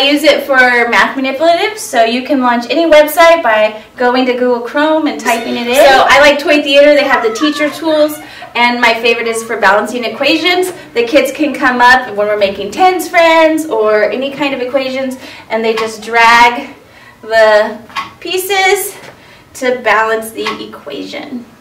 use it for math manipulatives, so you can launch any website by going to Google Chrome and typing it in. So I like Toy Theater. They have the teacher tools, and my favorite is for balancing equations. The kids can come up when we're making tens friends or any kind of equations, and they just drag the pieces to balance the equation.